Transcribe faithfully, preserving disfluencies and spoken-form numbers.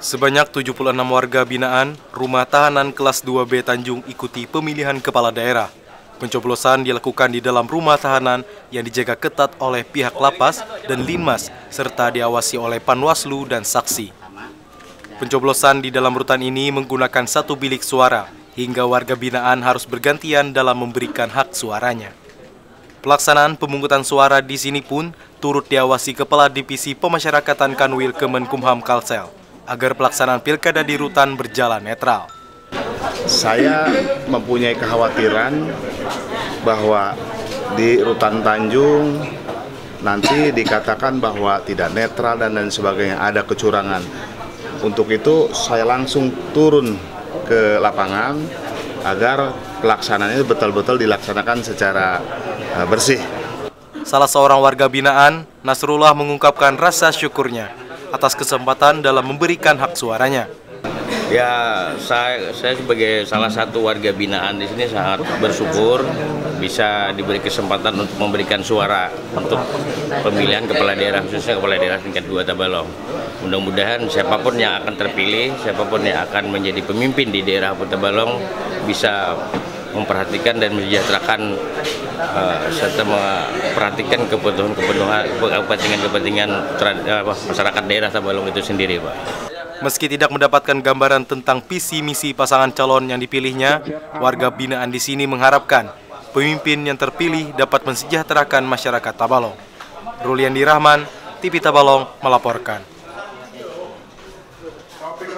Sebanyak tujuh puluh enam warga binaan Rumah Tahanan Kelas dua B Tanjung ikuti pemilihan kepala daerah. Pencoblosan dilakukan di dalam rumah tahanan yang dijaga ketat oleh pihak lapas dan Linmas serta diawasi oleh Panwaslu dan saksi. Pencoblosan di dalam rutan ini menggunakan satu bilik suara hingga warga binaan harus bergantian dalam memberikan hak suaranya. Pelaksanaan pemungutan suara di sini pun turut diawasi Kepala Divisi Pemasyarakatan Kanwil Kemenkumham Kalsel agar pelaksanaan pilkada di rutan berjalan netral. Saya mempunyai kekhawatiran bahwa di rutan Tanjung nanti dikatakan bahwa tidak netral dan lain sebagainya, ada kecurangan. Untuk itu saya langsung turun ke lapangan agar pelaksanaannya betul-betul dilaksanakan secara uh, bersih. Salah seorang warga binaan, Nasrullah, mengungkapkan rasa syukurnya atas kesempatan dalam memberikan hak suaranya. Ya, saya, saya sebagai salah satu warga binaan di sini sangat bersyukur bisa diberi kesempatan untuk memberikan suara untuk pemilihan kepala daerah, khususnya kepala daerah tingkat dua Tabalong. Mudah-mudahan siapapun yang akan terpilih, siapapun yang akan menjadi pemimpin di daerah Tabalong bisa memperhatikan dan mensejahterakan uh, serta memperhatikan kebutuhan-kebutuhan kepentingan-kepentingan uh, masyarakat daerah Tabalong itu sendiri, Pak. Meski tidak mendapatkan gambaran tentang visi misi pasangan calon yang dipilihnya, warga binaan di sini mengharapkan pemimpin yang terpilih dapat mensejahterakan masyarakat Tabalong. Ruliandi Rahman, T V Tabalong melaporkan.